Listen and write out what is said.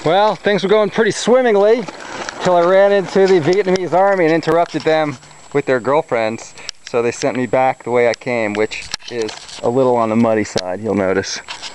Well, things were going pretty swimmingly till I ran into the Vietnamese army and interrupted them with their girlfriends. So they sent me back the way I came, which is a little on the muddy side, you'll notice.